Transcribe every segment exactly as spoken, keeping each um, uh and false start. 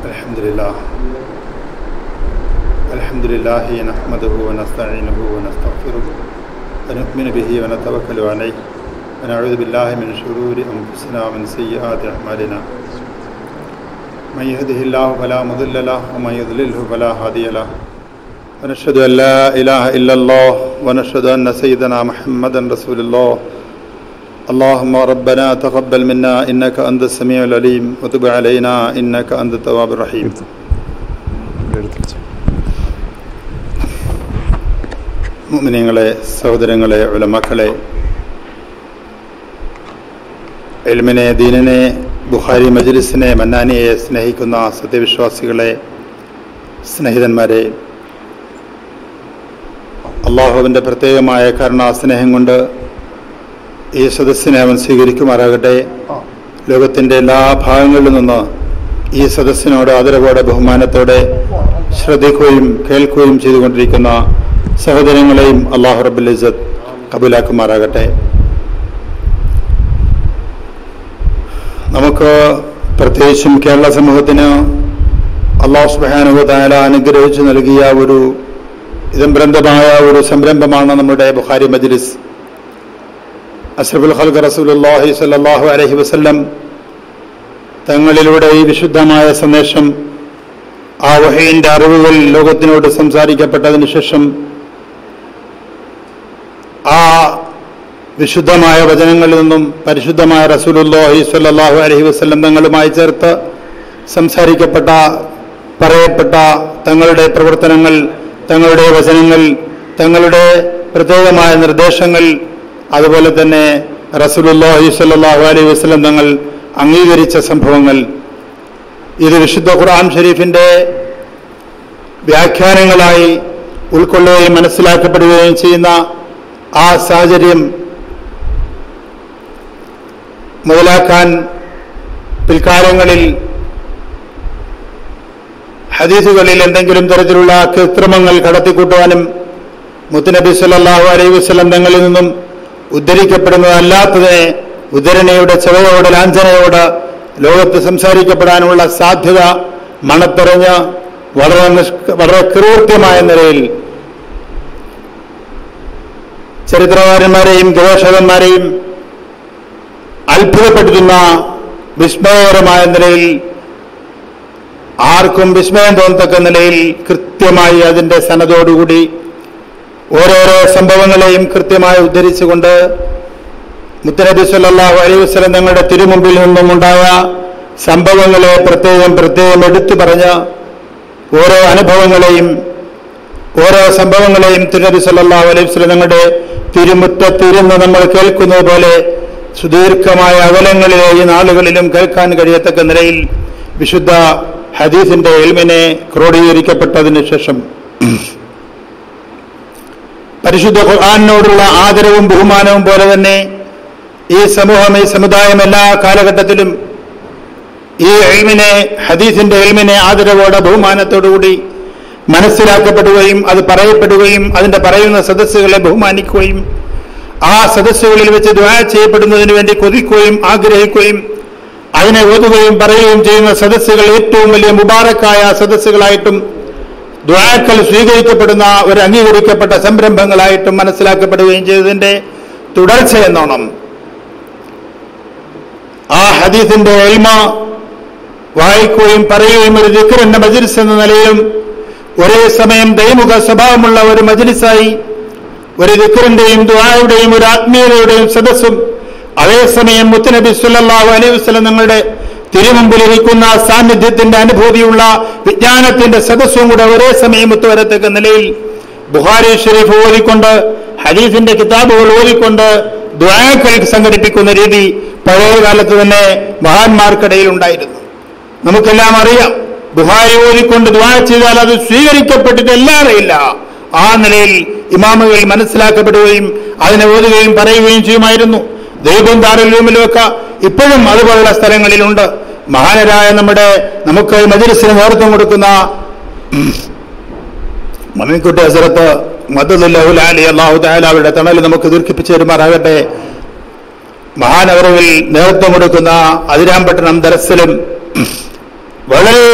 Alhamdulillah. Alhamdulillah nahmaduhu wa nasta'inuhu wa nastaghfiruh wa nu'minu bihi wa natawakkalu alayhi wa na'udhu billahi min shururi anfusina wa min sayyiati a'malina. Man yahdihillahu fala mudilla lahu wa man yudlilhu fala hadiya lahu. Wa nashhadu an la ilaha illa Allah wa nashhadu anna sayyidana Muhammadan rasulullah. اللهم ربنا تقبل منا إنك أنت السميع العليم وتب علينا إنك أنت التواب الرحيم. മുഅ്മിനീങ്ങളെ, സഹോദരങ്ങളെ, ഉലമാക്കളെ, ഇൽമിനെ, ദീനിനെ, ബുഖാരി മജ്ലിസിനെ, മന്നാനിയെ സ്നേഹിക്കുന്ന സത്യവിശ്വാസികളെ, സ്നേഹിതന്മാരെ, അള്ളാഹുവിൻ്റെ പ്രത്യേകമായ കരുണാസ്നേഹം കൊണ്ട് ഈ സദസ്സിനെ അവൻ സ്വീകരിക്കുമാറാകട്ടെ. ലോകത്തിൻ്റെ എല്ലാ ഭാഗങ്ങളിൽ നിന്ന് ഈ സദസ്സിനോട് ആദരവോടെ, ബഹുമാനത്തോടെ ശ്രദ്ധിക്കുകയും കേൾക്കുകയും ചെയ്തുകൊണ്ടിരിക്കുന്ന സഹോദരങ്ങളെയും അള്ളാഹു റബ്ബുൽ ഇസ്സത്ത് കബൂലാക്കുമാറാകട്ടെ. നമുക്ക് പ്രത്യേകിച്ചും കേരള സമൂഹത്തിന് അള്ളാഹു സുബ്ഹാനഹു വ തആല അനുഗ്രഹിച്ചു നൽകിയ ഒരു ഇതംബ്രന്തമായ ഒരു സംരംഭമാണ് നമ്മുടെ ബുഖാരി മജ്ലിസ്. അഷ്റഫുൽ ഖൽഖ് റസൂലുള്ളാഹി സ്വല്ലല്ലാഹു അലൈഹി വസല്ലം തങ്ങളിലൂടെ ഈ വിശുദ്ധമായ സന്ദേശം, ആ വഹയിൻ്റെ അറിവുകൾ ലോകത്തിനോട് സംസാരിക്കപ്പെട്ടതിന് ശേഷം ആ വിശുദ്ധമായ വചനങ്ങളിൽ നിന്നും പരിശുദ്ധമായ റസൂലുള്ളാഹി സ്വല്ലല്ലാഹു അലൈഹി വസല്ലം തങ്ങളുമായി ചേർത്ത് സംസാരിക്കപ്പെട്ട, പറയപ്പെട്ട തങ്ങളുടെ പ്രവർത്തനങ്ങൾ, തങ്ങളുടെ വചനങ്ങൾ, തങ്ങളുടെ പ്രത്യേകമായ നിർദ്ദേശങ്ങൾ, അതുപോലെ തന്നെ റസൂലുള്ളാഹി സ്വല്ലല്ലാഹു അലൈഹി വസല്ലം തങ്ങൾ അംഗീകരിച്ച സംഭവങ്ങൾ, ഇത് വിശുദ്ധ ഖുർആൻ ഷരീഫിൻ്റെ വ്യാഖ്യാനങ്ങളായി ഉൾക്കൊള്ളുകയും മനസ്സിലാക്കപ്പെടുകയും ചെയ്യുന്ന ആ സാഹചര്യം മുതലാക്കാൻ പിൽക്കാലങ്ങളിൽ ഹദീസുകളിൽ എന്തെങ്കിലും തരത്തിലുള്ള കൃത്രിമങ്ങൾ കടത്തിക്കൂട്ടുവാനും മുത്തുനബി സല്ലല്ലാഹു അലൈഹി വസല്ലം തങ്ങളിൽ നിന്നും ഉദ്ധരിക്കപ്പെടുന്നതല്ലാത്തതിനെ ഉദ്ധരണിയുടെ ചെവയോട്, ലാഞ്ചനയോട് ലോകത്ത് സംസാരിക്കപ്പെടാനുള്ള സാധ്യത മണത്തെറിഞ്ഞ് വളരെ വളരെ കൃത്യമായ നിലയിൽ ചരിത്രകാരന്മാരെയും ഗവേഷകന്മാരെയും അത്ഭുതപ്പെടുത്തുന്ന വിസ്മയകരമായ നിലയിൽ, ആർക്കും വിസ്മയം തോന്നത്തക്ക നിലയിൽ കൃത്യമായി അതിൻ്റെ സനദോടുകൂടി ഓരോരോ സംഭവങ്ങളെയും കൃത്യമായി ഉദ്ധരിച്ചുകൊണ്ട് മുത്തുനബി സല്ലല്ലാഹു അലൈഹി വസല്ലം തങ്ങളുടെ തിരുമുമ്പിൽ നിന്നും ഉണ്ടായ സംഭവങ്ങളെ പ്രത്യേകം പ്രത്യേകം എടുത്തു പറഞ്ഞ് ഓരോ അനുഭവങ്ങളെയും ഓരോ സംഭവങ്ങളെയും തിരുനബി സല്ലല്ലാഹു അലൈഹി വസല്ലം തങ്ങളുടെ തിരുമുറ്റത്തിരുന്ന് നമ്മൾ കേൾക്കുന്നത് പോലെ സുദീർഘമായ അകലങ്ങളിലെ ഈ നാളുകളിലും കേൾക്കാൻ കഴിയത്തക്ക നിലയിൽ വിശുദ്ധ ഹദീസിന്റെ ഇൽമിനെ ക്രോഡീകരിക്കപ്പെട്ടതിന് ശേഷം പരിശുദ്ധ ഖുർആനിനോടുള്ള ആദരവും ബഹുമാനവും പോലെ തന്നെ ഈ സമൂഹം, ഈ സമുദായം എല്ലാ കാലഘട്ടത്തിലും ഈ ഇൽമിനെ, ഹദീസിന്റെ ഇൽമിനെ ആദരവോടെ ബഹുമാനത്തോടുകൂടി മനസ്സിലാക്കപ്പെടുകയും അത് പറയപ്പെടുകയും അതിന്റെ പറയുന്ന സദസ്സുകളെ ബഹുമാനിക്കുകയും ആ സദസ്സുകളിൽ വെച്ച് ദുആ ചെയ്യപ്പെടുന്നതിന് വേണ്ടി കൊതിക്കുകയും ആഗ്രഹിക്കുകയും അതിനെ ഓതുകയും പറയുകയും ചെയ്യുന്ന സദസ്സുകൾ ഏറ്റവും വലിയ മുബാറക്കായ സദസ്സുകളായിട്ടും ദുആക്കൾ സ്വീകരിക്കപ്പെടുന്ന ഒരു അംഗീകരിക്കപ്പെട്ട സംരംഭങ്ങളായിട്ടും മനസ്സിലാക്കപ്പെടുകയും ചെയ്തതിന്റെ തുടർച്ച എന്നോണം ആ ഹദീസിന്റെ ഇൽമ വായിക്കുകയും പറയുകയും ഒരു ദിക്റിന്റെ മജ്ലിസ് എന്ന നിലയിലും ഒരേ സമയം ദൈമുഖ സ്വഭാവമുള്ള ഒരു മജ്ലിസായി, ഒരു ദിക്റിന്റെയും ദുആയുടെയും ഒരു ആത്മീയതയുടെയും സദസ്സും, അതേസമയം മുത്തുനബി സല്ലല്ലാഹു അലൈഹി വസല്ലം തങ്ങളുടെ തിരുമുമ്പിലിരിക്കുന്ന സാന്നിധ്യത്തിന്റെ അനുഭൂതിയുള്ള വിജ്ഞാനത്തിന്റെ സദസ്സും കൂടെ ഒരേ സമയം ഒത്തുവരത്തക്ക നിലയിൽ ബുഖാരി ഷരീഫ് ഓതിക്കൊണ്ട്, ഹദീസിന്റെ കിതാബുകൾ ഓതിക്കൊണ്ട് ദുആക്കൾ സംഘടിപ്പിക്കുന്ന രീതി പഴയ കാലത്ത് തന്നെ മഹാന്മാർക്കിടയിൽ ഉണ്ടായിരുന്നു. നമുക്കെല്ലാം അറിയാം, ബുഖാരി ഓതിക്കൊണ്ട് ദുആ ചെയ്താൽ അത് സ്വീകരിക്കപ്പെട്ടിട്ടല്ലാതെയില്ല. ആ നിലയിൽ ഇമാമുകൾ മനസ്സിലാക്കപ്പെടുകയും അതിനെ ഓതുകയും പറയുകയും ചെയ്യുമായിരുന്നു. ദൈവം ദാറുലൂമിലുമൊക്കെ ഇപ്പോഴും അതുപോലുള്ള സ്ഥലങ്ങളിലുണ്ട്. മഹാനരായ നമ്മുടെ നമുക്ക് മജ്ലിസിന് നേതൃത്വം കൊടുക്കുന്ന മമ്മിക്കുട്ടി ഹസ്രത്ത് മദ്ദുല്ലാഹുൽ ആലി അല്ലാഹു തആല അവരുടെ തണൽ നമുക്ക് ദീർഘിപ്പിച്ചു തരുമാറാകട്ടെ. മഹാനവറുകൾ നേതൃത്വം കൊടുക്കുന്ന അതിരാമ്പട്ടണം ദർസിലും വളരെ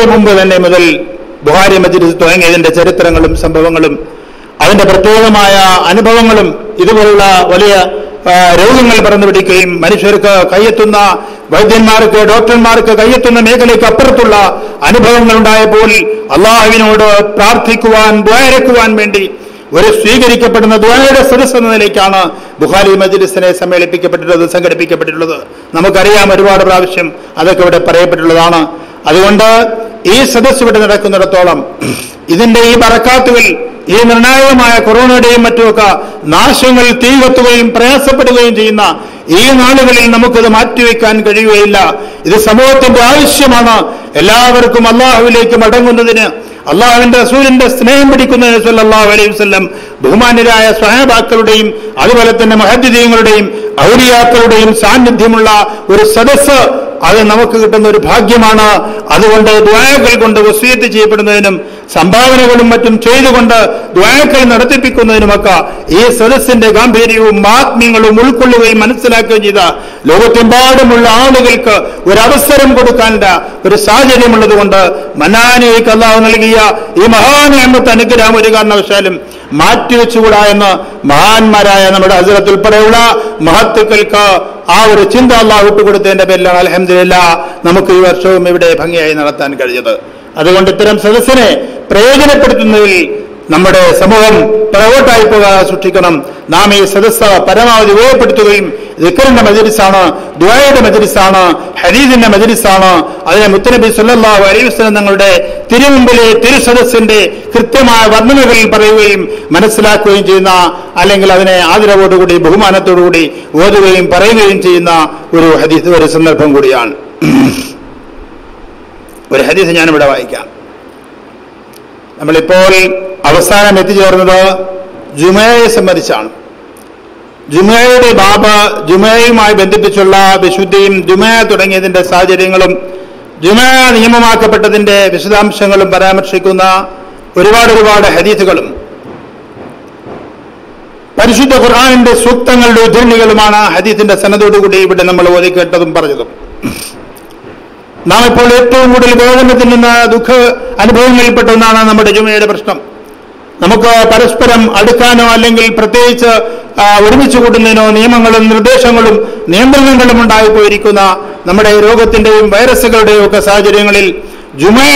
മുമ്പ് തന്നെ മുതൽ ബുഖാരി മജ്ലിസ് തുടങ്ങിയതിന്റെ ചരിത്രങ്ങളും സംഭവങ്ങളും അതിന്റെ പ്രത്യേകമായ അനുഭവങ്ങളും ഇതുപോലുള്ള വലിയ രോഗങ്ങൾ പറന്നു പിടിക്കുകയും മനുഷ്യർക്ക് കയ്യെത്തുന്ന വൈദ്യന്മാർക്ക് ഡോക്ടർമാർക്ക് കയ്യെത്തുന്ന മേഖലയ്ക്ക് അപ്പുറത്തുള്ള അനുഭവങ്ങൾ ഉണ്ടായപ്പോൾ അള്ളാഹുവിനോട് പ്രാർത്ഥിക്കുവാൻ ദ്വാരക്കുവാൻ വേണ്ടി ഒരു സ്വീകരിക്കപ്പെടുന്ന ദ്വാരയുടെ സദസ്സ് എന്ന നിലയ്ക്കാണ് ബുഖാരി മജ്ലിസിനെ സമ്മേളിപ്പിക്കപ്പെട്ടിട്ടുള്ളത്, സംഘടിപ്പിക്കപ്പെട്ടിട്ടുള്ളത്. നമുക്കറിയാം, ഒരുപാട് പ്രാവശ്യം അതൊക്കെ ഇവിടെ പറയപ്പെട്ടുള്ളതാണ്. അതുകൊണ്ട് ഈ സദസ്സ് ഇവിടെ നടക്കുന്നിടത്തോളം ഇതിന്റെ ഈ ബറക്കാത്തുകൾ, ഈ നിർണായകമായ കൊറോണയുടെയും മറ്റുമൊക്കെ നാശങ്ങൾ തീകത്തുകയും പ്രയാസപ്പെടുകയും ചെയ്യുന്ന ഈ നാളുകളിൽ നമുക്കത് മാറ്റിവെക്കാൻ കഴിയുകയില്ല. ഇത് സമൂഹത്തിന്റെ ആവശ്യമാണ്. എല്ലാവർക്കും അള്ളാഹുവിലേക്ക് മടങ്ങുന്നതിന്, അള്ളാഹുവിന്റെ റസൂലിന്റെ സ്നേഹം പിടിക്കുന്നതിന് സല്ലല്ലാഹു അലൈഹി വസല്ലം ബഹുമാന്യരായ സ്വഹാബാക്കളുടെയും അതുപോലെ തന്നെ മുഹദ്ദിദീങ്ങളുടെയും ഔലിയാക്കളുടെയും സാന്നിധ്യമുള്ള ഒരു സദസ്സ്, അത് നമുക്ക് കിട്ടുന്ന ഒരു ഭാഗ്യമാണ്. അതുകൊണ്ട് ദുആകൾ കൊണ്ട് വസിയത്ത് ചെയ്യപ്പെടുന്നതിനും സംഭാവനകളും മറ്റും ചെയ്തുകൊണ്ട് ദുആകൾ നടത്തിപ്പിക്കുന്നതിനുമൊക്കെ ഈ സദസ്സിന്റെ ഗാംഭീര്യവും മഹാത്മ്യങ്ങളും ഉൾക്കൊള്ളുകയും മനസ്സിലാക്കുകയും ചെയ്ത ലോകത്തെമ്പാടുമുള്ള ആളുകൾക്ക് ഒരവസരം കൊടുക്കാനുള്ള ഒരു സാഹചര്യമുള്ളത് കൊണ്ട് മന്നാനേക്ക് അല്ലാഹു നൽകിയ ഈ മഹാനിഅമത്ത് അനുഗ്രഹം ഒരു കാരണവശാലും മാറ്റിവെച്ചുകൂടാ എന്ന് മഹാന്മാരായ നമ്മുടെ ഹസ്രത്ത് ഉൾപ്പെടെയുള്ള മഹത്തുക്കൾക്ക് ആ ഒരു ചിന്ത അല്ലാഹു വിട്ടുകൊടുത്തതിന്റെ പേരിലാണ് അൽഹംദുലില്ലാഹ് നമുക്ക് ഈ വർഷവും ഇവിടെ ഭംഗിയായി നടത്താൻ കഴിഞ്ഞത്. അതുകൊണ്ട് ഇത്തരം സദസ്സിനെ പ്രയോജനപ്പെടുത്തുന്നതിൽ നമ്മുടെ സമൂഹം പുറകോട്ടായി പോകാതെ സൂക്ഷിക്കണം. നാം ഈ സദസ്സ് പരമാവധി ഉപയോഗപ്പെടുത്തുകയും ദിക്റിന്റെ മജ്ലിസാണ്, ദുആയുടെ മജ്ലിസാണ്, ഹദീസിന്റെ മജ്ലിസാണ്. അതിനെ മുത്തനബി സല്ലല്ലാഹു അലൈഹി വസല്ലം തങ്ങളുടെ തിരുമുമ്പിലെ തിരുസദസ്സിന്റെ കൃത്യമായ വർണ്ണനകളിൽ പറയുകയും മനസ്സിലാക്കുകയും ചെയ്യുന്ന, അല്ലെങ്കിൽ അതിനെ ആദരവോടുകൂടി ബഹുമാനത്തോടുകൂടി ഓതുകയും പറയുകയും ചെയ്യുന്ന ഒരു ഹദീസ്, ഒരു സന്ദർഭം കൂടിയാണ്. ഒരു ഹദീസ് ഞാനിവിടെ വായിക്കാം. നമ്മളിപ്പോൾ അവസാനം എത്തിച്ചേർന്നത് ജുമയെ സംബന്ധിച്ചാണ്. ജുമയുടെ ബാബ, ജുമയുമായി ബന്ധിപ്പിച്ചുള്ള വിശുദ്ധിയും ജുമ തുടങ്ങിയതിന്റെ സാഹചര്യങ്ങളും ജുമ നിയമമാക്കപ്പെട്ടതിന്റെ വിശദാംശങ്ങളും പരാമർശിക്കുന്ന ഒരുപാട് ഒരുപാട് ഹദീസുകളും പരിശുദ്ധ ഖുർആനിന്റെ സൂക്തങ്ങളുടെ ഉദ്ധരണികളുമാണ് ഹദീസിന്റെ സനദോടുകൂടി ഇവിടെ നമ്മൾ ഓതി കേട്ടതും പറഞ്ഞതും. നാം ഇപ്പോൾ ഏറ്റവും കൂടുതൽ വേദനത്തിൽ നിന്ന് ദുഃഖ അനുഭവങ്ങളിൽപ്പെട്ട ഒന്നാണ് നമ്മുടെ ജുമയുടെ പ്രശ്നം. നമുക്ക് പരസ്പരം അടുക്കാനോ അല്ലെങ്കിൽ പ്രത്യേകിച്ച് ഒരുമിച്ച് കൂട്ടുന്നതിനോ നിയമങ്ങളും നിർദ്ദേശങ്ങളും നിയന്ത്രണങ്ങളും ഉണ്ടായിപ്പോയിരിക്കുന്ന നമ്മുടെ രോഗത്തിന്റെയും വൈറസുകളുടെയും ഒക്കെ സാഹചര്യങ്ങളിൽ ജുമയ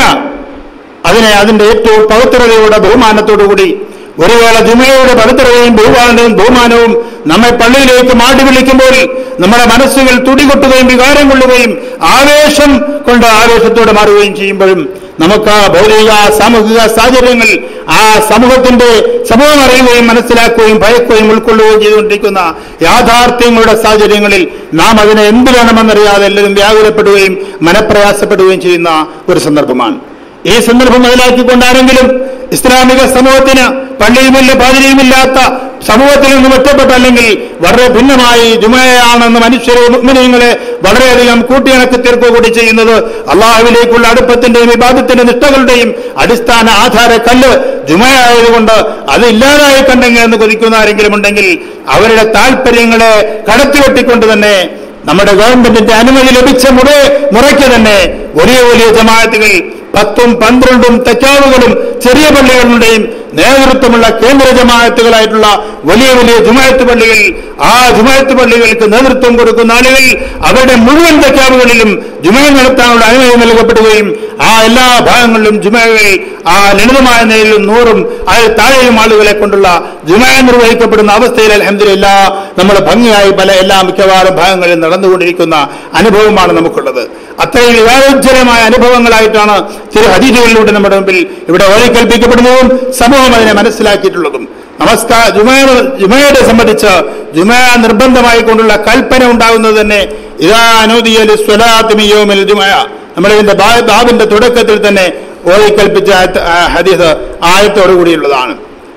അതിനെ അതിന്റെ ഏറ്റവും പവിത്രതയോടെ ബഹുമാനത്തോടുകൂടി, ഒരു വേള ജുമയുടെ പവിത്രതയും ബഹുമാനവും ബഹുമാനവും നമ്മെ പള്ളിയിലേക്ക് മാടി വിളിക്കുമ്പോൾ നമ്മുടെ മനസ്സുകൾ തുടികൊട്ടുകയും വികാരം കൊള്ളുകയും ആവേശം കൊണ്ട് ആവേശത്തോടെ മാറുകയും ചെയ്യുമ്പോഴും നമുക്ക് ഭൗതിക സാമൂഹിക സാഹചര്യങ്ങൾ ആ സമൂഹത്തിന്റെ സമൂഹം അറിയുകയും മനസ്സിലാക്കുകയും ഭയക്കുകയും ഉൾക്കൊള്ളുകയും ചെയ്തുകൊണ്ടിരിക്കുന്ന യാഥാർത്ഥ്യങ്ങളുടെ സാഹചര്യങ്ങളിൽ നാം അതിനെ എന്ത് വേണമെന്നറിയാതെ എല്ലാവരും വ്യാകുലപ്പെടുകയും മനപ്രയാസപ്പെടുകയും ചെയ്യുന്ന ഒരു സന്ദർഭമാണ്. ഈ സന്ദർഭം മുതലാക്കിക്കൊണ്ടാണെങ്കിലും ഇസ്ലാമിക സമൂഹത്തിന് പള്ളിയുമില്ല പാതിരിയുമില്ലാത്ത സമൂഹത്തിൽ നിന്നും ഒറ്റപ്പെട്ട അല്ലെങ്കിൽ വളരെ ഭിന്നമായി ജുമയാണെന്ന് മനുഷ്യരെ മുഅ്മിനീങ്ങളെ വളരെയധികം കൂട്ടിയിണക്കി തീർക്കുക കൂടി ചെയ്യുന്നത് അള്ളാഹുവിലേക്കുള്ള അടുപ്പത്തിന്റെയും ഇബാദത്തിന്റെ നിഷ്ഠകളുടെയും അടിസ്ഥാന ആധാര കല്ല് ജുമയായതുകൊണ്ട് അത് ഇല്ലാതായി കണ്ടെങ്കിൽ എന്ന് കൊതിക്കുന്ന ആരെങ്കിലും ഉണ്ടെങ്കിൽ അവരുടെ താല്പര്യങ്ങളെ കടത്തിവെട്ടിക്കൊണ്ട് തന്നെ നമ്മുടെ ഗവൺമെന്റിന്റെ അനുമതി ലഭിച്ച മുറ മുറയ്ക്ക് തന്നെ വലിയ വലിയ ജമാഅത്തുകൾ പത്തും പന്ത്രണ്ടും തെക്കാവുകളും ചെറിയ പള്ളികളുടെയും നേതൃത്വമുള്ള കേന്ദ്ര ജമാഅത്തുകളായിട്ടുള്ള വലിയ വലിയ ജുമാഅത്ത് പള്ളികൾ, ആ ജുമാഅത്ത് പള്ളികൾക്ക് നേതൃത്വം കൊടുക്കുന്ന ആളുകൾ അവരുടെ മുഴുവൻ തെക്കാവുകളിലും ജുമ നടത്താനുള്ള അനുമതി നൽകപ്പെടുകയും ആ എല്ലാ ഭാഗങ്ങളിലും ജുമകൾ ആ ലളിതമായ നിലയിലും നൂറും അതിൽ താഴെയും ആളുകളെ കൊണ്ടുള്ള ജുമ നിർവഹിക്കപ്പെടുന്ന അവസ്ഥയിൽ അൽഹംദുലില്ലാഹ് നമ്മൾ ഭംഗിയായി പല എല്ലാ മിക്കവാറും ഭാഗങ്ങളിൽ നടന്നുകൊണ്ടിരിക്കുന്ന അനുഭവമാണ് നമുക്കുള്ളത്. അത്രയും വികാരോജ്വലമായ അനുഭവങ്ങളായിട്ടാണ് ചില ഹദീസുകളിലൂടെ നമ്മുടെ മുമ്പിൽ ഇവിടെ ഓതിക്കേൽപ്പിക്കപ്പെടുന്നതും സമൂഹം അതിനെ മനസ്സിലാക്കിയിട്ടുള്ളതും. നമസ്കാര ജുമ ജുമയെ സംബന്ധിച്ച് ജുമ നിർബന്ധമായി കൊണ്ടുള്ള കൽപ്പന ഉണ്ടാകുന്നത് തന്നെ ഇദാ നൂദിയ ലിസ്സലാത്തി മിൻ യൗമിൽ ജുമഅ, നമ്മളിതിന്റെ ബാബിന്റെ തുടക്കത്തിൽ തന്നെ ഓതിക്കേൽപ്പിച്ച ഹദീസ് ആയത്തോടുകൂടിയുള്ളതാണ്.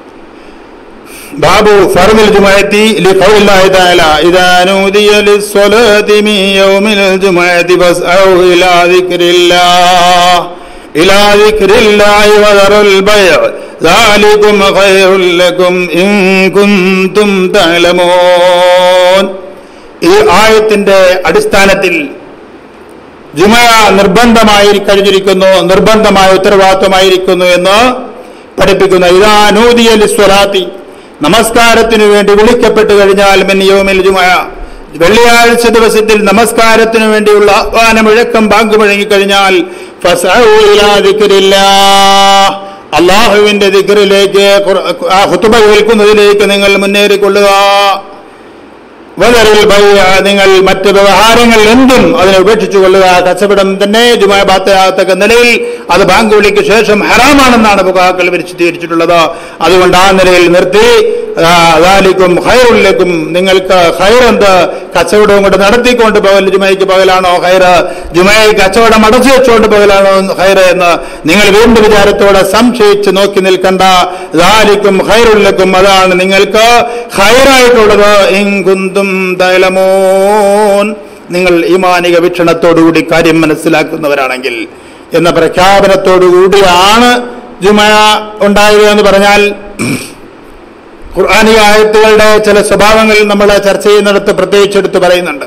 ബാബു ഫർദിൽ ജുമഅത്തി ലിഖൗലില്ലാഹി തആല ഇദാ നൂദിയ ലിസ്സലാത്തി മിൻ യൗമിൽ ജുമഅത്തി ഫസ്ഔ ഇലാ ദിക്രില്ലാഹ് ഇലാ ദിക്രില്ലാഹി വദറുൽ ബൈഅ ദാലികും ഖൈറുൽ ലക്കും ഇൻ കുൻതും തഅലമൂൻ. ഈ ആയത്തിന്റെ അടിസ്ഥാനത്തിൽ ജുമ നിർബന്ധമായി കഴിഞ്ഞിരിക്കുന്നു, നിർബന്ധമായ ഉത്തരവാദിത്വമായിരിക്കുന്നു എന്ന് പഠിപ്പിക്കുന്ന ഇദാ നൂദിയ ലിസ്വലാത്തി, നമസ്കാരത്തിനു വേണ്ടി വിളിക്കപ്പെട്ടു കഴിഞ്ഞാൽ മിൻ യൗമിൽ ജുമഅ, വെള്ളിയാഴ്ച ദിവസത്തിൽ നമസ്കാരത്തിനു വേണ്ടിയുള്ള ആഹ്വാന മുഴക്കം ബാങ്ക് മുഴങ്ങിക്കഴിഞ്ഞാൽ ഫസ്അഉ ഇലാ ദിക്രില്ലാഹ്, അള്ളാഹുവിന്റെ ദിക്റിലേക്ക്, ആ ഖുതുബ കേൾക്കുന്നതിലേക്ക് നിങ്ങൾ മുന്നേറിക്കൊള്ളുക. വദറുൽ ബൈഅ, നിങ്ങൾ മറ്റ് വ്യവഹാരങ്ങൾ എന്തും അതിനെ ഉപേക്ഷിച്ചു കൊള്ളുക. കച്ചവടം തന്നെ ജുമാ ബാത്തയാകത്തക്ക നിലയിൽ അത് ബാങ്ക് വിളിക്ക് ശേഷം ഹറാമാണെന്നാണ് ഫുഖഹാക്കൾ വിശദീകരിച്ചിട്ടുള്ളത്. അതുകൊണ്ട് ആ നിലയിൽ നിർത്തി ദാലികും ഖൈറുൽ ലക്കും, നിങ്ങൾക്ക് ഖൈർ എന്ത്, കച്ചവടവും കൊണ്ട് നടത്തിക്കൊണ്ട് പോകൽ ജുമയ്ക്ക് പകലാണോ ഖൈർ, ജുമയ്ക്ക് കച്ചവടം അടച്ചു വെച്ചുകൊണ്ട് പോകലാണോ ഖൈർ എന്ന് നിങ്ങൾ വീണ്ടും വിചാരത്തോടെ സംശയിച്ച് നോക്കി നിൽക്കണ്ട. ദാലികും ഖൈറുൽ ലക്കും, അതാണ് നിങ്ങൾക്ക് ഖൈറായിട്ടുള്ളത്. ഇൻ കുന്തും തഅലമൂൻ, നിങ്ങൾ ഈമാനിക വീക്ഷണത്തോടുകൂടി കാര്യം മനസ്സിലാക്കുന്നവരാണെങ്കിൽ എന്ന പ്രഖ്യാപനത്തോടുകൂടിയാണ് ജുമ ഉണ്ടായത് എന്ന് പറഞ്ഞാൽ, ഖുർആനിക ആയത്തുകളുടെ ചില സ്വഭാവങ്ങൾ നമ്മൾ ചർച്ച ചെയ്യുന്നിടത്ത് പ്രത്യേകിച്ചെടുത്ത് പറയുന്നുണ്ട്.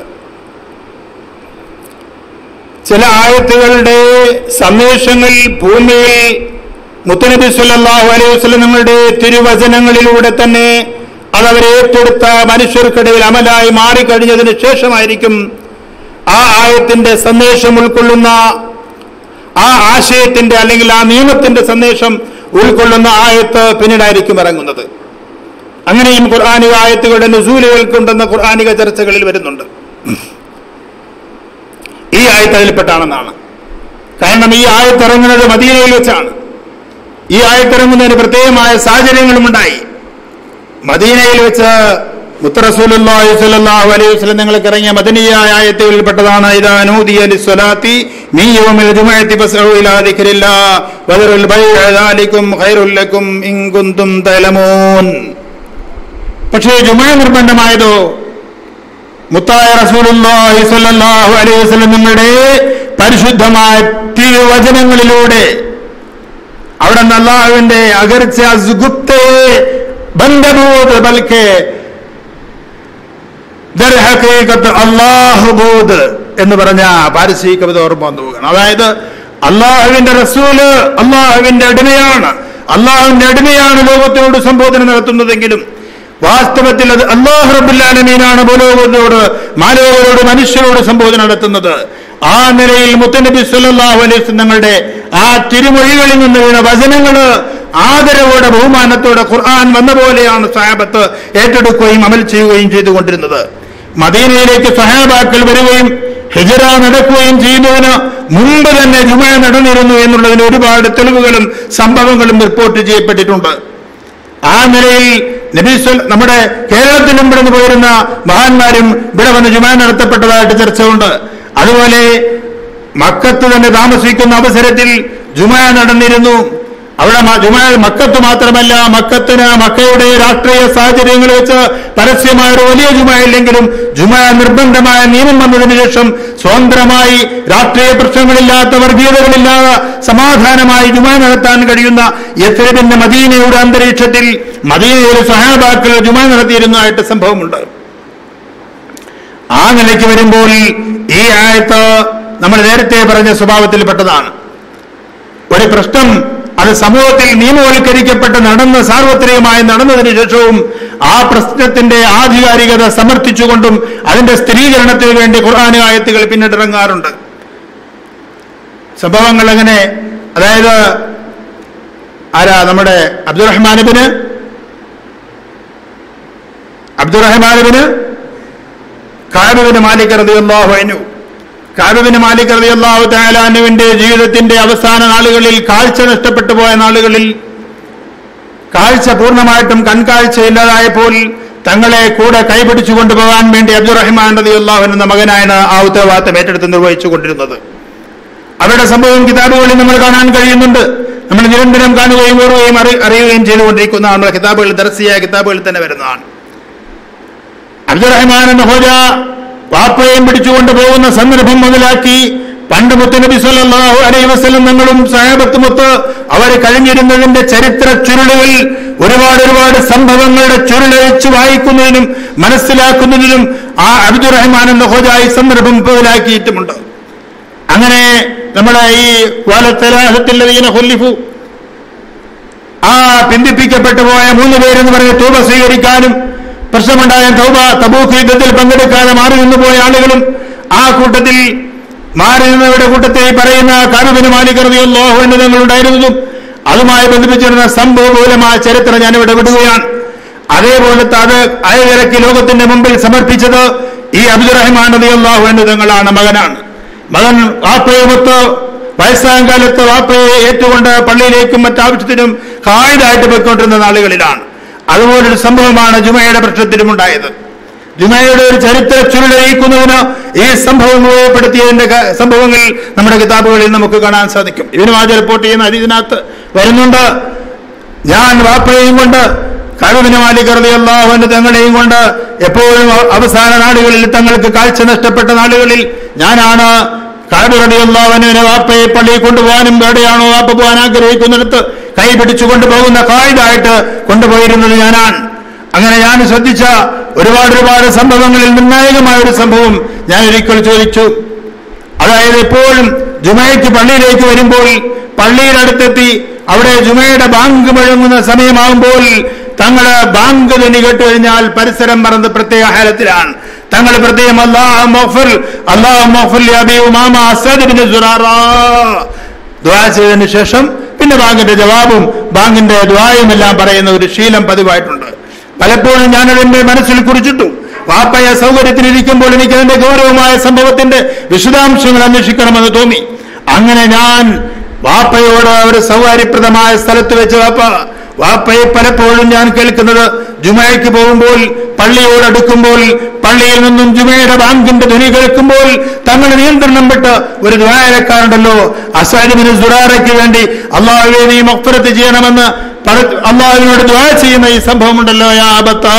ചില ആയത്തുകളുടെ സന്ദേശങ്ങൾ ഭൂമിയിൽ മുത്തനബി സല്ലല്ലാഹു അലൈഹി വസല്ലം നമ്മളുടെ തിരുവചനങ്ങളിലൂടെ തന്നെ അതവരെ ഏറ്റെടുത്ത മനുഷ്യർക്കിടയിൽ അമലായി മാറിക്കഴിഞ്ഞതിന് ശേഷമായിരിക്കും ആ ആയത്തിന്റെ സന്ദേശം ഉൾക്കൊള്ളുന്ന, ആ ആശയത്തിന്റെ അല്ലെങ്കിൽ ആ നിയമത്തിന്റെ സന്ദേശം ഉൾക്കൊള്ളുന്ന ആയത്ത് പിന്നീടായിരിക്കും ഇറങ്ങുന്നത്. അങ്ങനെയും ഖുർആനിക ആയത്തുകളുടെ നുസൂലുകൾക്കുണ്ടെന്ന ഖുർആനിക ചർച്ചകളിൽ വരുന്നുണ്ട്. ഈ ആയത്ത് അതിൽപ്പെട്ടാണെന്നാണ്. കാരണം ഈ ആയത്ത് ഇറങ്ങുന്നത് മദീനയിൽ വെച്ചാണ്. ഈ ആയത്ത് ഇറങ്ങുന്നതിന് പ്രത്യേകമായ സാഹചര്യങ്ങളും ഉണ്ടായി. മദീനയിൽ വെച്ച് മുത്തറസൂലുള്ളാഹി സ്വല്ലല്ലാഹു അലൈഹി വസല്ലം നിങ്ങൾക്ക് ഇറങ്ങിയ മദനിയായ ആയത്തുകളിൽപ്പെട്ടതാണ് ഇദാ നൂദിയ ലിസ്വലാത്തി മിൻ യൗമിൽ ജുമുഅത്തി ഫസ്ഉ ഇലാ ദിക്രില്ലാഹ് വദറുൽ ബൈഅ ദാലികും ഖൈറുൽ ലക്കും ഇൻ കുന്തും തഅലമൂൻ. പക്ഷേ ജുമുഅ നിർബന്ധമായതോ മുത്തായ റസൂലുള്ളാഹി സ്വല്ലല്ലാഹു അലൈഹി വസല്ലം നിങ്ങളുടെ പരിശുദ്ധമായ തിരുവചനങ്ങളിലൂടെ അവിടെ നിന്ന് അല്ലാഹുവിന്റെ അഗർച്ച സുഗുപ്തേ ബന്ധബോധ ബൽക്കെ അള്ളാഹുബോധ് എന്ന് പറഞ്ഞ പാരസീക കവിത ഓർമ്മ വന്നു പോവുകയാണ്. അതായത് അള്ളാഹുവിന്റെ റസൂല് അള്ളാഹുവിന്റെ അടിമയാണ്, അള്ളാഹുവിന്റെ അടിമയാണ് ലോകത്തോട് സംബോധന നടത്തുന്നതെങ്കിലും വാസ്തവത്തിൽ അത് അല്ലാഹു റബ്ബുൽ ആലമീനാണ് ഭൂലോകത്തോട്, മാലോകരോട്, മനുഷ്യരോട് സംബോധന നടത്തുന്നത്. ആ നിലയിൽ മുത്തനബി സല്ലല്ലാഹു അലൈഹി വസല്ലം തങ്ങളുടെ ആ തിരുമൊഴികളിൽ നിന്ന് വീണ വചനങ്ങള് ആദരവോടെ ബഹുമാനത്തോടെ ഖുർആൻ വന്ന പോലെയാണ് സഹാബത്ത് ഏറ്റെടുക്കുകയും അമൽ ചെയ്യുകയും ചെയ്തുകൊണ്ടിരുന്നത്. മദീനയിലേക്ക് സഹാബാക്കൾ വരികയും ഹിജ്റ നടക്കുകയും ചെയ്യുന്നതിന് മുമ്പ് തന്നെ ജുമുഅ നടന്നിരുന്നു എന്നുള്ളതിന് ഒരുപാട് തെളിവുകളും സംഭവങ്ങളും റിപ്പോർട്ട് ചെയ്യപ്പെട്ടിട്ടുണ്ട്. ആ നിലയിൽ നബി നമ്മുടെ കേരളത്തിലും ഇവിടെ നിന്ന് പോയിരുന്ന മഹാന്മാരും ഇവിടെ വന്ന് ജുമുഅ നടത്തപ്പെട്ടതായിട്ട് ചർച്ചയുണ്ട്. അതുപോലെ മക്കത്ത് തന്നെ താമസിക്കുന്ന അവസരത്തിൽ ജുമുഅ നടന്നിരുന്നു. അവിടെ ജുമുഅ മക്കത്ത് മാത്രമല്ല, മക്കത്തിന് മക്കയുടെ രാഷ്ട്രീയ സാഹചര്യങ്ങൾ വെച്ച് പരസ്യമായ ഒരു വലിയ ജുമുഅ ഇല്ലെങ്കിലും ജുമുഅ നിർബന്ധമായ നിയമം വന്നതിന് ശേഷം സ്വതന്ത്രമായി രാഷ്ട്രീയ പ്രശ്നങ്ങളില്ലാത്ത, വർഗീയതകളില്ലാതെ സമാധാനമായി ജുമുഅ നടത്താൻ കഴിയുന്ന യസ്രിബിന്റെ മദീനയുടെ അന്തരീക്ഷത്തിൽ മദീനയിലെ സഹാബാക്കൾ ജുമുഅ നടത്തിയിരുന്നതായിട്ട് സംഭവമുണ്ട്. ആ നിലയ്ക്ക് വരുമ്പോൾ ഈ ആയത്ത് നമ്മൾ നേരത്തെ പറഞ്ഞ സ്വഭാവത്തിൽപ്പെട്ടതാണ്. ഒരു പ്രശ്നം അത് സമൂഹത്തിൽ നിയമവൽക്കരിക്കപ്പെട്ട് നടന്ന് സാർവത്രികമായി നടന്നതിന് ശേഷവും ആ പ്രശ്നത്തിന്റെ ആധികാരികത സമർത്ഥിച്ചുകൊണ്ടും അതിന്റെ സ്ഥിരീകരണത്തിന് വേണ്ടി ഖുർആൻ ആയത്തുകൾ പിന്നിട്ടിറങ്ങാറുണ്ട്. സംഭവങ്ങൾ എങ്ങനെ, അതായത് ആരാ നമ്മുടെ അബ്ദുറഹ്മാനിബിന് അബ്ദുറഹ്മാനിബിന് കഅബ് മാലിക് റളിയല്ലാഹു അൻഹു കഅബ് മാലിക് റളിയല്ലാഹു തആല അൻഹുവിന്റെ ജീവിതത്തിന്റെ അവസാന നാളുകളിൽ, കാഴ്ച നഷ്ടപ്പെട്ടു പോയ നാളുകളിൽ, കാഴ്ച പൂർണ്ണമായിട്ടും കൺകാഴ്ച ഇല്ലാതായപ്പോൾ തങ്ങളെ കൂടെ കൈപിടിച്ചു കൊണ്ടുപോകാൻ വേണ്ടി അബ്ദുറഹ്മാൻ റളിയല്ലാഹു അൻഹു എന്ന മകനാണ് ആ ഉത്തരവാദിത്തം ഏറ്റെടുത്ത് നിർവഹിച്ചു കൊണ്ടിരുന്നത്. അവരുടെ സംഭവം കിതാബുകളിൽ നമ്മൾ കാണാൻ കഴിയുന്നുണ്ട്. നമ്മൾ നിരന്തരം കാണുകയും ഓർക്കുകയും അറിയുകയും ചെയ്തുകൊണ്ടിരിക്കുന്നതാണ്. കിതാബുകൾ ദർസിയായ കിതാബുകളിൽ തന്നെ വരുന്നതാണ്. അബ്ദുറഹ്മാൻ എന്ന ഹോജ പാപ്പയും പിടിച്ചുകൊണ്ട് പോകുന്ന സന്ദർഭം മുതലാക്കി പണ്ട് മുത്തുനബി സല്ലല്ലാഹു അലൈഹി വസല്ലം തങ്ങളും സഹാബത്തുമൊത്ത് അവർ കഴിഞ്ഞിരുന്നതിന്റെ ചരിത്ര ചുരുളുകൾ, ഒരുപാട് ഒരുപാട് സംഭവങ്ങളുടെ ചുരുളഴിച്ച് വായിക്കുന്നതിനും മനസ്സിലാക്കുന്നതിനും ആ അബ്ദുറഹ്മാൻ എന്ന ഹോജ ഈ സന്ദർഭം മുതലാക്കിയിട്ടുമുണ്ട്. അങ്ങനെ നമ്മളെ ഈ വാലത്തലാഹത്തില്ലദീന ഖുല്ലിഫു, ആ പിന്തിപ്പിക്കപ്പെട്ടു പോയ മൂന്ന് പേരെന്ന് പറയുന്ന തൗബ സ്വീകരിക്കാനും പ്രശ്നമുണ്ടായ തൗബ തബൂക്ക് യുദ്ധത്തിൽ പങ്കെടുക്കാതെ മാറി നിന്നു പോയ ആളുകളും ആ കൂട്ടത്തിൽ മാറി നിന്നവരുടെ കൂട്ടത്തിൽ പറയുന്ന കഅബ് ബിൻ മാലിക് റളിയല്ലാഹു അൻഹു തങ്ങളുണ്ടായിരുന്നതും അതുമായി ബന്ധിപ്പിച്ചിരുന്ന സംഭവപൂലമായ ചരിത്രം ഞാനിവിടെ വിടുകയാണ്. അതേപോലത്തെ അത് അയവിറക്കി ലോകത്തിന്റെ മുമ്പിൽ സമർപ്പിച്ചത് ഈ അബ്ദുറഹ്മാൻ റളിയല്ലാഹു അൻഹു തങ്ങളാണ്. മകനാണ്. മകൻ വാപ്പയുമൊത്ത് വയസ്സാം കാലത്ത് വാപ്പയെ ഏറ്റുകൊണ്ട് പള്ളിയിലേക്കും മറ്റാവശ്യത്തിനും കായികമായിട്ട് പോയിക്കൊണ്ടിരുന്ന നാളുകളിലാണ്. അതുപോലൊരു സംഭവമാണ് ജുമയുടെ പ്രശ്നത്തിലും ഉണ്ടായത്. ജുമയുടെ ഒരു ചരിത്ര ചുരുളയിക്കുന്നതിന് ഈ സംഭവം ഉപയോഗപ്പെടുത്തിയതിന്റെ സംഭവങ്ങൾ നമ്മുടെ കിതാബുകളിൽ നമുക്ക് കാണാൻ സാധിക്കും. ഇബ്നു മാജ റിപ്പോർട്ട് ചെയ്യുന്ന ഹദീസിനകത്ത് വരുന്നുണ്ട്, ഞാൻ വാപ്പയെയും കൊണ്ട് കഅബ് ബിൻ മാലിക് റളിയല്ലാഹു അൻഹു തങ്ങളെയും കൊണ്ട് എപ്പോഴും അവസാന നാളുകളിൽ തങ്ങൾക്ക് കാഴ്ച നഷ്ടപ്പെട്ട നാളുകളിൽ ഞാനാണ് കഅബ് റളിയല്ലാഹു അൻഹുവിനെ വാപ്പയെ പള്ളിയിൽ കൊണ്ടുപോകാനും എവിടെയാണോ വാപ്പ പോകാൻ ആഗ്രഹിക്കുന്നിടത്ത് കൈ പിടിച്ചു കൊണ്ടുപോകുന്ന കായികമായിട്ട് കൊണ്ടുപോയിരുന്നത് ഞാനാണ്. അങ്ങനെ ഞാൻ ശ്രദ്ധിച്ച ഒരുപാട് ഒരുപാട് സംഭവങ്ങളിൽ നിർണായകമായ ഒരു സംഭവം ഞാൻ ഒരിക്കൽ ചോദിച്ചു. അതായത് എപ്പോഴും ജുമയ്ക്ക് പള്ളിയിലേക്ക് വരുമ്പോൾ പള്ളിയിലടുത്തെത്തി അവിടെ ജുമയുടെ ബാങ്ക് മുഴങ്ങുന്ന സമയമാകുമ്പോൾ തങ്ങള് ബാങ്ക് ധ്വനി കേട്ടു കഴിഞ്ഞാൽ പരിസരം മറന്ന് പ്രത്യേക ഹാലത്തിലാണ്. തങ്ങൾ പ്രത്യേകം ദുആ ചെയ്തതിനു ശേഷം പിന്നെ ബാങ്കിന്റെ ജവാബും ബാങ്കിന്റെ ദുആയും എല്ലാം പറയുന്ന ഒരു ശീലം പതിവായിട്ടുണ്ട്. പലപ്പോഴും ഞാനതിന്റെ മനസ്സിൽ കുറിച്ചിട്ടു. വാപ്പയെ സൗകര്യത്തിലിരിക്കുമ്പോൾ എനിക്ക് അതിന്റെ ഗൗരവമായ സംഭവത്തിന്റെ വിശദാംശങ്ങൾ അന്വേഷിക്കണമെന്ന് തോന്നി. അങ്ങനെ ഞാൻ വാപ്പയോട് ഒരു സൗകര്യപ്രദമായ സ്ഥലത്ത് വെച്ച് വാപ്പ വാപ്പയെ പലപ്പോഴും ഞാൻ കേൾക്കുന്നത് ജുമയ്ക്ക് പോകുമ്പോൾ പള്ളിയോടടുക്കുമ്പോൾ പള്ളിയിൽ നിന്നും ജുമയുടെ ബാങ്കിന്റെ ധ്വനി കേൾക്കുമ്പോൾ തങ്ങൾ നിയന്ത്രണം വിട്ട് ഒരു ദുആയക്കാരുണ്ടല്ലോ അസ്അദ് ബിൻ സുറാറയ്ക്ക് വേണ്ടി അല്ലാഹുവേ നീ മഗ്ഫിറത്ത് ചെയ്യണമെന്ന് അല്ലാഹുവിനോട് ദുആ ചെയ്യുന്ന ഈ സംഭവം ഉണ്ടല്ലോ. യാ അബത്താ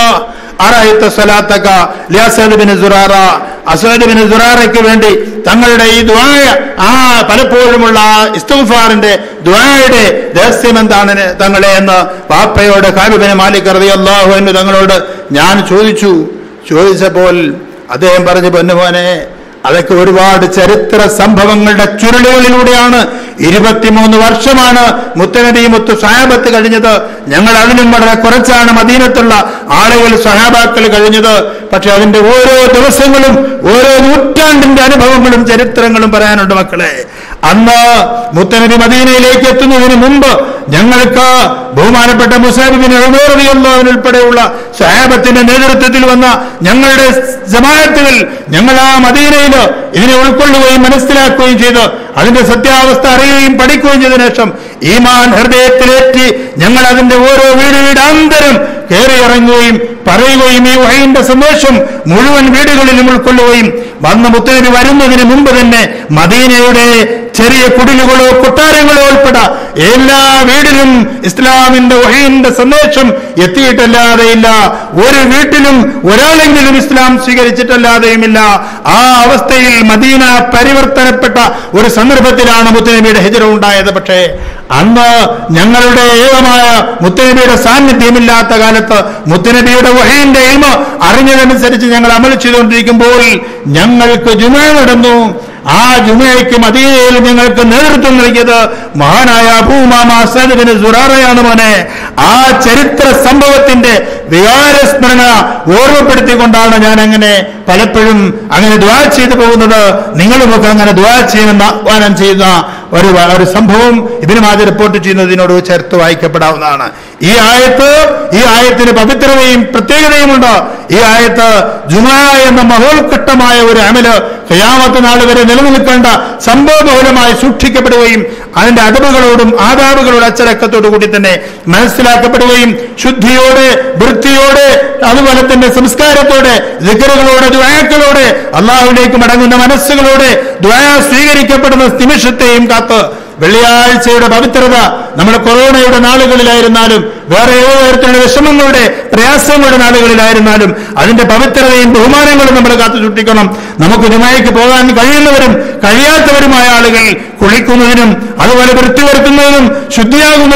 അറഅയ്ത സലാത്തക ലിഅസ്അദ് ബിൻ സുറാറ, അസ്അദ് ബിൻ സുറാറയ്ക്ക് വേണ്ടി തങ്ങളുടെ ഈ ദുആ, ആ പലപ്പോഴുമുള്ള ഇസ്തിഗ്ഫാറിന്റെ ദുആയുടെ രഹസ്യം എന്താണ് തങ്ങളെ എന്ന് വാപ്പയോട് കഅബ് ബിൻ മാലിക് റളിയല്ലാഹു അൻഹു തങ്ങളോട് ഞാൻ ചോദിച്ചു. ചോദിച്ചപ്പോൾ അദ്ദേഹം പറഞ്ഞു, പൊന്നുമോനെ അതൊക്കെ ഒരുപാട് ചരിത്ര സംഭവങ്ങളുടെ ചുരുളുകളിലൂടെയാണ്. ഇരുപത്തിമൂന്ന് വർഷമാണ് മുത്തനബി മുത്തു സഹാബത്ത് കഴിഞ്ഞത്. ഞങ്ങൾ അതിനും വളരെ കുറച്ചാണ് മദീനത്തുള്ള ആളുകൾ സഹാബാക്കൾ കഴിഞ്ഞത്. പക്ഷെ അതിന്റെ ഓരോ ദിവസങ്ങളും ഓരോ നൂറ്റാണ്ടിന്റെ അനുഭവങ്ങളും ചരിത്രങ്ങളും പറയാനുണ്ട് മക്കളെ. അന്ന് മുത്തനബി മദീനയിലേക്ക് എത്തുന്നതിന് മുമ്പ് ഞങ്ങൾക്ക് ബഹുമാനപ്പെട്ട മുസാബ് ബിൻ ഉമർ റളിയല്ലാഹു അൻഹു ഉൾപ്പെടെയുള്ള സഹാബത്തിന്റെ നേതൃത്വത്തിൽ വന്ന ഞങ്ങളുടെ ജമാഅത്തുകൾ ഞങ്ങൾ ആ മദീനയിൽ ഇതിനെ ഉൾക്കൊള്ളുകയും മനസ്സിലാക്കുകയും ചെയ്ത് അതിന്റെ സത്യാവസ്ഥ അറിയുകയും പഠിക്കുകയും ചെയ്തതിനു ശേഷം ഈമാൻ ഹൃദയത്തിലേറ്റി ഞങ്ങൾ അതിന്റെ ഓരോ വീട് വീടാന്തരം കയറിയിറങ്ങുകയും പറയുകയും ഈ വഹയിന്റെ സന്ദേശം മുഴുവൻ വീടുകളിലും ഉൾക്കൊള്ളുകയും വന്ന മുത്തനബി വരുന്നതിന് മുമ്പ് തന്നെ മദീനയുടെ ചെറിയ കുടിലുകളോ കൊട്ടാരങ്ങളോ ഉൾപ്പെടെ എല്ലാ വീടിലും ഇസ്ലാമിന്റെ വഹയിന്റെ സന്ദേശം എത്തിയിട്ടല്ലാതെയില്ല. ഒരു വീട്ടിലും ഒരാളെങ്കിലും ഇസ്ലാം സ്വീകരിച്ചിട്ടല്ലാതെയുമില്ല. ആ അവസ്ഥയിൽ മദീന പരിവർത്തനപ്പെട്ട ഒരു സന്ദർഭത്തിലാണ് മുത്തനബിയുടെ ഹിജ്റ ഉണ്ടായത്. പക്ഷേ അന്ന് ഞങ്ങളുടെ ഏകമായ മുത്തനബിയുടെ സാന്നിധ്യമില്ലാത്ത കാലത്ത് മുത്തനബിയുടെ വഹയിന്റെ ഇൽമ അറിഞ്ഞതനുസരിച്ച് ഞങ്ങൾ അമൽ ചെയ്തുകൊണ്ടിരിക്കുമ്പോൾ ഞങ്ങൾക്ക് ജുമ നടന്നു. ആ ജുമയ്ക്ക് മദീനയിൽ ഞങ്ങൾക്ക് നേതൃത്വം നൽകിയത് മഹാനായ അബൂ ഉമാമ അസ്അദ് ബിൻ സുറാറയാണ്. മോനെ, ആ ചരിത്ര സംഭവത്തിന്റെ വികാരസ്മരണ ഓർമ്മപ്പെടുത്തിക്കൊണ്ടാണ് ഞാൻ അങ്ങനെ പലപ്പോഴും അങ്ങനെ ദുആ ചെയ്തു പോകുന്നത്. നിങ്ങളുമൊക്കെ അങ്ങനെ ദുആ ചെയ്യുമെന്ന് ആഹ്വാനം ചെയ്യുന്ന ഒരു ഒരു സംഭവം ഇബ്നു മാജ റിപ്പോർട്ട് ചെയ്യുന്നതിനോട് ചേർത്ത് വായിക്കപ്പെടാവുന്നതാണ്. ഈ ആയത്ത് ഈ ആയത്തിന് പവിത്രതയും പ്രത്യേകതയുമുണ്ട്. ഈ ആയത്ത് ജുമാ എന്ന മഹോത്കൃഷ്ടമായ ഒരു അമല് ഖിയാമത്ത് നാൾ വരെ നിലനിൽക്കേണ്ട സംഭവബഹുലമായി സൂക്ഷിക്കപ്പെടുകയും അതിന്റെ അദബുകളോടും ആദാബുകളോടും അച്ചടക്കത്തോടു കൂടി തന്നെ മനസ്സിലാക്കപ്പെടുകയും ശുദ്ധിയോടെ വൃത്തിയോടെ അതുപോലെ തന്നെ സംസ്കാരത്തോടെ ദിക്റുകളോടെ ദുആക്കളോടെ അള്ളാഹുവിലേക്ക് മടങ്ങുന്ന മനസ്സുകളോടെ ദുആ സ്വീകരിക്കപ്പെടുന്ന നിമിഷത്തെയും കാത്ത് വെള്ളിയാഴ്ചയുടെ പവിത്രത നമ്മുടെ കൊറോണയുടെ നാളുകളിലായിരുന്നാലും വേറെ ഏതോ തരത്തിലുള്ള വിഷമങ്ങളുടെ പ്രയാസങ്ങളുടെ നാളുകളിലായിരുന്നാലും അതിന്റെ പവിത്രതയും ബഹുമാനങ്ങളും നമ്മൾ കാത്തു സൂക്ഷിക്കണം. നമുക്ക് ജുമയ്ക്ക് പോകാൻ കഴിയുന്നവരും കഴിയാത്തവരുമായ ആളുകൾ കുളിക്കുന്നതിനും അതുപോലെ വൃത്തി വരുത്തുന്നതിനും ശുദ്ധിയാകുന്നതിനും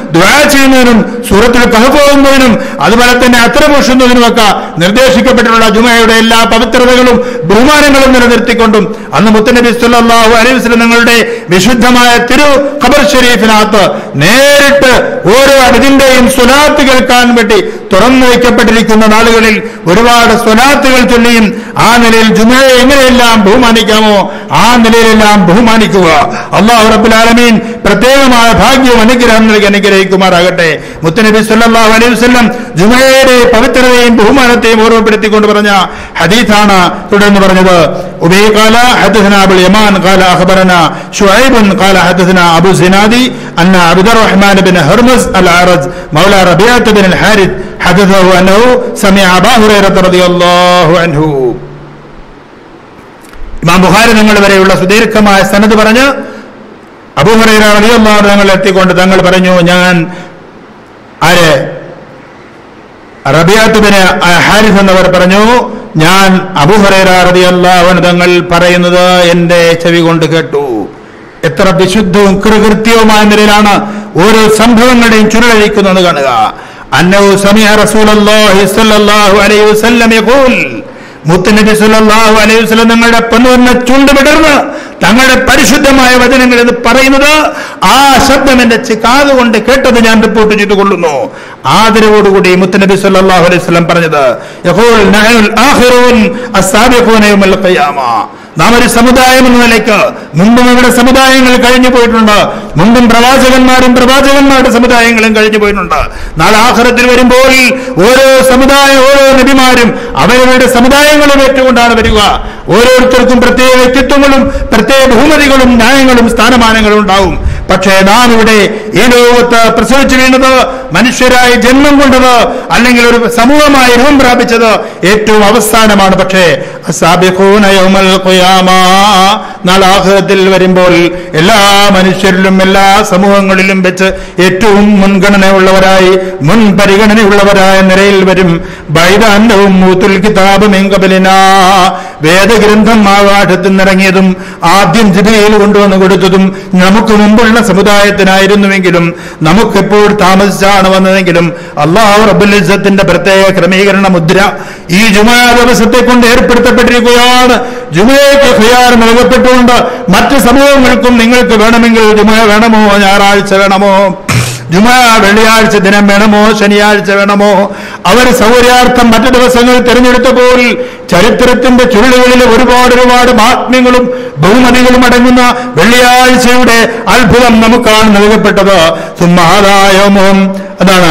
ദുആ ചെയ്യുന്നതിനും സൂറത്തുൽ കഹ്ഫ് ഓതുന്നതിനും അതുപോലെ തന്നെ അത്തര പൂശുന്നതിനുമൊക്കെ നിർദ്ദേശിക്കപ്പെട്ടിട്ടുള്ള ജുമയുടെ എല്ലാ പവിത്രതകളും ബഹുമാനങ്ങളും നിലനിർത്തിക്കൊണ്ടും അന്ന് മുത്തനബി സല്ലല്ലാഹു അലൈഹി വസല്ലം നിങ്ങളുടെ വിശുദ്ധമായ തിരു ഖബർ ഷരീഫിനകത്ത് നേരിട്ട് ഓരോ അതിന്റെയും സ്വലാത്ത് കേൾക്കാൻ വേണ്ടി തുറന്നു വയ്ക്കപ്പെട്ടിരിക്കുന്ന നാളുകളിൽ ഒരുപാട് സ്വലാത്തുകൾ ചൊല്ലിയും ആ നിലയിൽ ജുമയെ എങ്ങനെയെല്ലാം ബഹുമാനിക്കാമോ ആ നിലയിലെല്ലാം ബഹുമാനിക്കുക. അല്ലാഹു റബ്ബുൽ ആലമീൻ പ്രത്യേകമായ ഭാഗ്യവും അനുഗ്രഹം നൽകി അനുഗ്രഹിക്കുമാറാകട്ടെ. മുത്തനബി സല്ലല്ലാഹു അലൈഹി വസല്ലം ജുമയുടെ പവിത്രതയും ബഹുമാനത്തെയും ഓർമ്മപ്പെടുത്തിക്കൊണ്ട് പറഞ്ഞ ഹദീസാണ് തുടർന്ന് പറഞ്ഞത്. ഉബൈ ഖാല ഹദഥനാ അബുൽ യമാൻ ഖാല അഖബറനാ ശുഐബ് ഖാല ഹദഥനാ അബു സിനാദി അന്ന Abdurrahman bin Hurmuz al Araj മൗല റബീഅത്ത് ബിൻ അൽ ഹാരിസ് ഹദഥഹു അന്നഹു സമിഅ അബൂ ഹുറൈറ റളിയല്ലാഹു അൻഹു. ഇമാം ബുഖാരി തങ്ങൾ വരെയുള്ള സുദീർഘമായ സനദ് പറഞ്ഞ് അബൂ ഹുറൈറ റളിയല്ലാഹു അൻഹു തങ്ങൾ എത്തിക്കൊണ്ട് തങ്ങൾ പറഞ്ഞു, ഞാൻ ആര് റബീഅത്ത് ബിൻ ഹാരിസ് എന്നവർ പറഞ്ഞു, ഞാൻ അബൂ ഹുറൈറ റളിയല്ലാഹു അൻഹു തങ്ങൾ പറയുന്നത് എന്റെ ചെവി കൊണ്ട് കേട്ടു. എത്ര വിശുദ്ധവും കൃകൃത്യവുമായ നിലയിലാണ് ഓരോ സംഭവങ്ങളുടെയും ചുരുളഴിക്കുന്നത് കാണുക. അന്നഹു സമിഅ റസൂലുള്ളാഹി സ്വല്ലല്ലാഹു അലൈഹി വസല്ലം യഖൂൽ, മുത്തനബി സല്ലല്ലാഹു അലൈഹി വസല്ലം തങ്ങളുടെ പൊന്നുവന്ന ചുണ്ട് വിടർന്ന് തങ്ങളുടെ പരിശുദ്ധമായ വചനങ്ങൾ എന്ന് പറയുന്നത് ആ ശബ്ദം എന്റെ കാതുകൊണ്ട് കേട്ടത് ഞാൻ റിപ്പോർട്ട് ചെയ്തു കൊള്ളുന്നു. ആദരവോടുകൂടി മുത്തനബി സല്ലല്ലാഹു അലൈഹി വസല്ലം പറഞ്ഞത്, യഖൂൽ നഹ്നുൽ ആഖിറൂൻ അസ്സാബിഖൂന യൗമൽ ഖിയാമ, നാം ഒരു സമുദായം എന്ന നിലയ്ക്ക് മുമ്പും നമ്മുടെ സമുദായങ്ങൾ കഴിഞ്ഞു പോയിട്ടുണ്ട്. മുമ്പും പ്രവാചകന്മാരും പ്രവാചകന്മാരുടെ സമുദായങ്ങളും കഴിഞ്ഞു പോയിട്ടുണ്ട്. നാളെ ആഖിറത്തിൽ വരുമ്പോൾ ഓരോ സമുദായം ഓരോ നബിമാരും അവരവരുടെ സമുദായങ്ങളും ഏറ്റുകൊണ്ടാണ് വരിക. ഓരോരുത്തർക്കും പ്രത്യേക വ്യക്തിത്വങ്ങളും പ്രത്യേക ബഹുമതികളും ന്യായങ്ങളും സ്ഥാനമാനങ്ങളും ഉണ്ടാവും. പക്ഷേ നാം ഇവിടെ ഈ ലോകത്ത് പ്രസവിച്ചു വീണത്, മനുഷ്യരായി ജന്മം കൊണ്ടത്, അല്ലെങ്കിൽ ഒരു സമൂഹമായി രൂപം പ്രാപിച്ചത് ഏറ്റവും അവസാനമാണ്. പക്ഷേ അസ്സാബിഖൂന യൗമൽ ഖിയാമ, നാളെ ആഖിറത്തിൽ വരുമ്പോൾ എല്ലാ മനുഷ്യരിലും എല്ലാ സമൂഹങ്ങളിലും വെച്ച് ഏറ്റവും മുൻഗണനയുള്ളവരായി മുൻ പരിഗണനയുള്ളവരായ നിരയിൽ വരും. ബൈദാന്നവും മൂത്തുൽ കിതാബ് മിൻ ഖബലിനാ, വേദഗ്രന്ഥം ആകാശത്തിൽ നിന്നിറങ്ങിയതും ആദ്യം ജിബ്രീൽ കൊണ്ടുവന്ന് കൊടുത്തതും നമുക്ക് മുമ്പുള്ള സമുദായത്തിനായിരുന്നുവെങ്കിലും നമുക്കെപ്പോൾ താമസിച്ചാണ് വന്നതെങ്കിലും അല്ലാഹു റബ്ബുൽ ഇസ്സത്തിന്റെ പ്രത്യേക ക്രമീകരണ മുദ്ര ഈ ജുമാ ദിവസത്തെ കൊണ്ട് ഏർപ്പെടുത്തപ്പെട്ടിരിക്കുകയാണ്. ജുമയ്ക്ക് ഖിയാർ നൽകപ്പെട്ടുകൊണ്ട് മറ്റ് സമൂഹങ്ങൾക്കും നിങ്ങൾക്ക് വേണമെങ്കിൽ ജുമാ വേണമോ, ഞായറാഴ്ച വേണമോ, ജുമാ വെള്ളിയാഴ്ച ദിനം വേണമോ, ശനിയാഴ്ച വേണമോ, അവർ സൗകര്യാർത്ഥം മറ്റു ദിവസങ്ങൾ തിരഞ്ഞെടുത്തപ്പോൾ ചരിത്രത്തിന്റെ ചുരുളുകളിൽ ഒരുപാട് ഒരുപാട് മഹാത്മ്യങ്ങളും ബഹുമതികളും അടങ്ങുന്ന വെള്ളിയാഴ്ചയുടെ അത്ഭുതം നമുക്കാണ് നൽകപ്പെട്ടത്. സുമ്മാദായമോം അതാണ്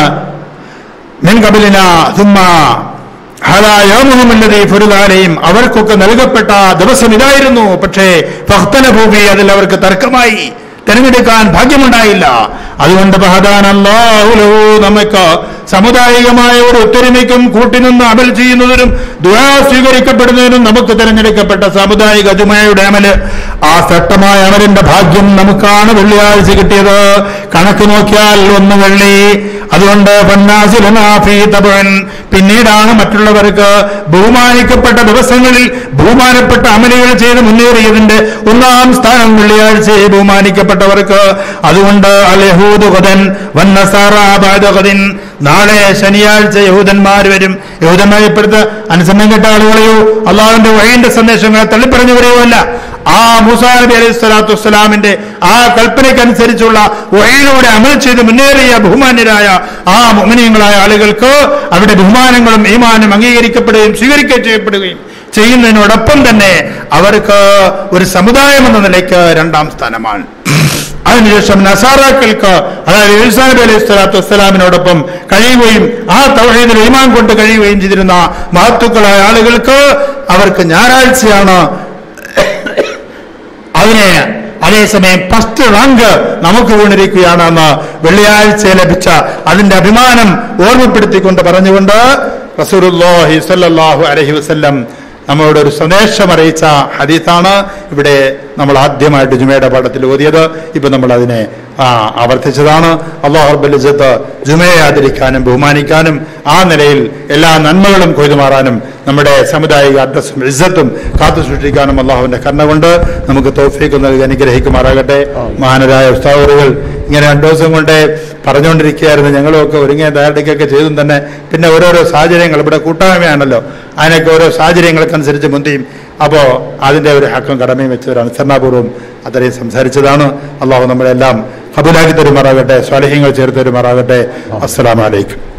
മിൻ ഖബലിന സുമ്മ ഹലായമഹുമല്ലദീ ഫുർദാലയും, അവർക്കൊക്കെ നൽകപ്പെട്ട ദിവസം ഇതായിരുന്നു. പക്ഷേ ഫഖ്തലഫൂഫി, അതിൽ അവർക്ക് തർക്കമായി, തിരഞ്ഞെടുക്കാൻ ഭാഗ്യമുണ്ടായില്ല. അതുകൊണ്ട് നമുക്ക് സമുദായികമായ ഒരു ഒത്തൊരുമയ്ക്കും കൂട്ടിനിന്ന് അമൽ ചെയ്യുന്നതിനും ദുആ സ്വീകരിക്കപ്പെടുന്നതിനും നമുക്ക് തിരഞ്ഞെടുക്കപ്പെട്ട സാമുദായിക ജുമയുടെ അമല്, ആ ശക്തമായ അമലിന്റെ ഭാഗ്യം നമുക്കാണ് വെള്ളിയാഴ്ച കിട്ടിയത്. കണക്ക് നോക്കിയാൽ ഒന്ന് വെള്ളി. അതുകൊണ്ട് പിന്നീടാണ് മറ്റുള്ളവർക്ക് ബഹുമാനിക്കപ്പെട്ട ദിവസങ്ങളിൽ ബഹുമാനപ്പെട്ട അമലുകൾ ചെയ്ത് മുന്നേറിയതിന്റെ ഒന്നാം സ്ഥാനം വെള്ളിയാഴ്ചയെ ബഹുമാനിക്കപ്പെട്ടവർക്ക്. അതുകൊണ്ട് അൽ യഹൂദു ഗദൻ വന്നസാറാ ബഅദ ഗദിൻ, നാളെ ശനിയാഴ്ച യഹൂദന്മാർ വരും. യഹൂദന്മാരെപ്പെടുത്ത് അനുസരണം കേട്ട ആളുകളെയോ അള്ളാഹുവിന്റെ വഴിയുടെ സന്ദേശങ്ങളെ തള്ളിപ്പറഞ്ഞവരെയോ അല്ല, ആ മൂസാ നബി അലൈഹി സ്വലാത്തു വസ്സലാമിന്റെ ആ കൽപ്പനയ്ക്കനുസരിച്ചുള്ള വഴിയിലൂടെ അമൽ ചെയ്ത് മുന്നേറിയ ബഹുമാന്യരായ ആ മുഅ്മിനീങ്ങളായ ആളുകൾക്ക് അവിടെ ബഹുമാനങ്ങളും ഈമാനും അംഗീകരിക്കപ്പെടുകയും സ്വീകരിക്കുകയും ചെയ്യപ്പെടുകയും ചെയ്യുന്നതിനോടൊപ്പം തന്നെ അവർക്ക് ഒരു സമുദായം എന്ന നിലയ്ക്ക് രണ്ടാം സ്ഥാനമാണ്. അതിനുശേഷം നസാറാക്കൾക്ക്, അതായത് ഈസാ നബി അലൈഹി സ്വലാത്തു വസ്സലാമിനോടൊപ്പം കഴിയുകയും ആ തൗഹീദിൽ ഈമാൻ കൊണ്ട് കഴിയുകയും ചെയ്തിരുന്ന മഹത്തുക്കളായ ആളുകൾക്ക് അവർക്ക് ഞായറാഴ്ചയാണ്. അതിനെ അതേസമയം ഫസ്റ്റ് റാങ്ക് നമുക്ക് വീണിരിക്കുകയാണെന്ന് വെള്ളിയാഴ്ച ലഭിച്ച അതിന്റെ അഭിമാനം ഓർമ്മപ്പെടുത്തിക്കൊണ്ട് പറഞ്ഞുകൊണ്ട് റസൂലുള്ളാഹി സ്വല്ലല്ലാഹു അലൈഹി വസല്ലം നമ്മളോട് ഒരു സന്ദേശം അറിയിച്ച ഹദീസാണ് ഇവിടെ നമ്മൾ ആദ്യമായിട്ട് ജുമയുടെ പാഠത്തിൽ ഓതിയത്. ഇപ്പൊ നമ്മൾ അതിനെ ആ ആവർത്തിച്ചതാണ്. അല്ലാഹു റബ്ബുൽ ഇസ്സത്ത് ജുമയെ ആദരിക്കാനും ബഹുമാനിക്കാനും ആ നിലയിൽ എല്ലാ നന്മകളും കൊയ്തുമാറാനും നമ്മുടെ സമുദായിക അന്തസ്സും ഇസ്സത്തും കാത്തു സൂക്ഷിക്കാനും അള്ളാഹുവിന്റെ കരുണ കൊണ്ട് നമുക്ക് തൗഫീഖ് നൽകി അനുഗ്രഹിക്കുമാറാകട്ടെ. മഹാനരായ ഉസ്താദുകൾ ഇങ്ങനെ രണ്ടു ദിവസം കൊണ്ട് പറഞ്ഞുകൊണ്ടിരിക്കുകയായിരുന്നു. ഞങ്ങളുമൊക്കെ ഒരുങ്ങിയ തയ്യാറെടുക്കൊക്കെ ചെയ്തും തന്നെ പിന്നെ ഓരോരോ സാഹചര്യങ്ങൾ, ഇവിടെ കൂട്ടായ്മയാണല്ലോ, അതിനൊക്കെ ഓരോ സാഹചര്യങ്ങൾക്കനുസരിച്ച് മുന്തിയും. അപ്പോൾ അതിൻ്റെ ഒരു ഹക്കും കടമയും വെച്ചവരാണ് അനുസരണാപൂർവ്വം അത്രയും സംസാരിച്ചതാണ്. അള്ളാഹു നമ്മളെല്ലാം ഖബൂലാക്കി തരുമാറാകട്ടെ, സ്വാലിഹ്യങ്ങൾ ചേർത്ത് തരുമാറാകട്ടെ. അസ്സലാമു അലൈക്കും.